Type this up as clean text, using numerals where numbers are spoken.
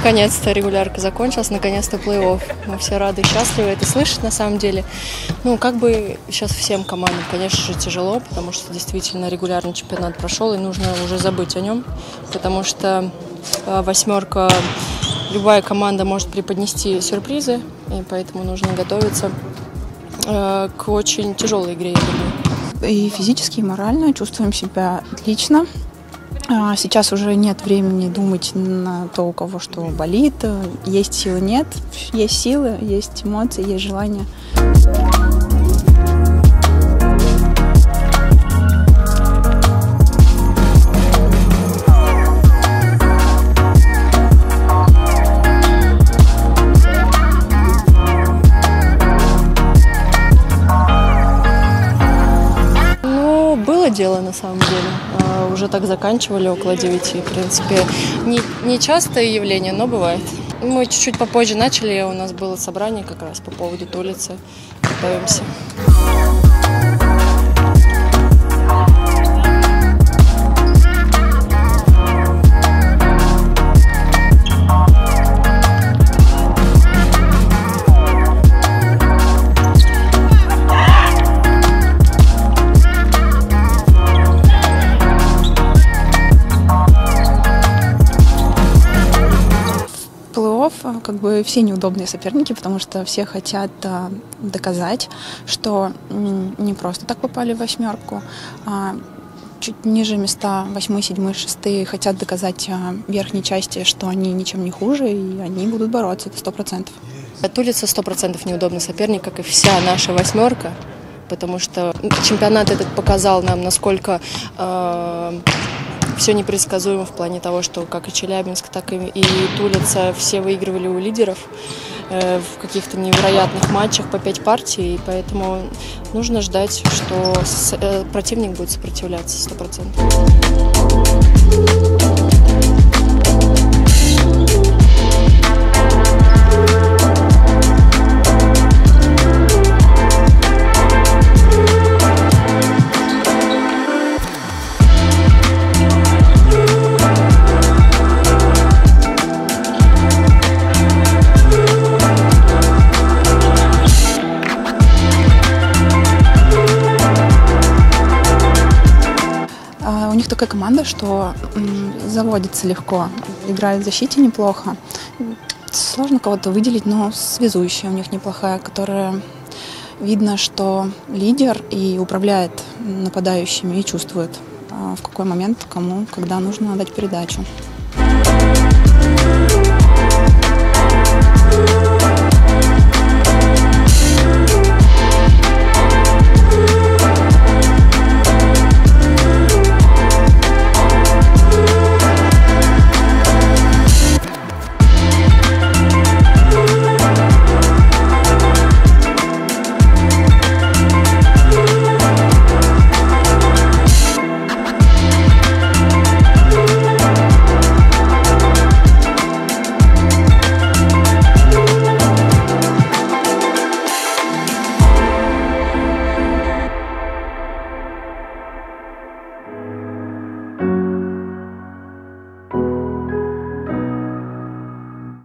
Наконец-то регулярка закончилась, наконец-то плей-офф. Мы все рады и счастливы это слышать на самом деле. Ну, как бы сейчас всем командам, конечно же, тяжело, потому что действительно регулярный чемпионат прошел, и нужно уже забыть о нем, потому что восьмерка, любая команда может преподнести сюрпризы, и поэтому нужно готовиться к очень тяжелой игре, я думаю. И физически, и морально чувствуем себя отлично. Сейчас уже нет времени думать на то, у кого что болит. Есть силы, нет. Есть силы, есть эмоции, есть желание. Было дело на самом деле. Уже так заканчивали около 9. В принципе, не частое явление, но бывает. Мы чуть-чуть попозже начали, у нас было собрание как раз по поводу улицы. Готовимся. Плей-офф, как бы все неудобные соперники, потому что все хотят доказать, что не просто так попали в восьмерку, а чуть ниже места 8, 7, 6 хотят доказать верхней части, что они ничем не хуже, и они будут бороться, это 100%. Улица 100% неудобный соперник, как и вся наша восьмерка, потому что чемпионат этот показал нам, насколько все непредсказуемо в плане того, что как и Челябинск, так и Тулица все выигрывали у лидеров в каких-то невероятных матчах по 5 партий, и поэтому нужно ждать, что противник будет сопротивляться 100%. У них такая команда, что заводится легко, играют в защите неплохо. Сложно кого-то выделить, но связующая у них неплохая, которая видно, что лидер и управляет нападающими и чувствует, в какой момент кому, когда нужно дать передачу.